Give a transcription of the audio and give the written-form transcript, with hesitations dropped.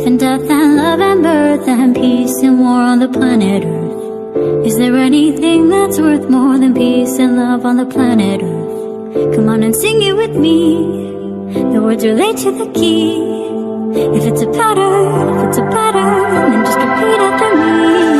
Life and death and love and birth and peace and war on the planet Earth. Is there anything that's worth more than peace and love on the planet Earth? Come on and sing it with me. The words relate to the key. If it's a pattern, then just repeat after me.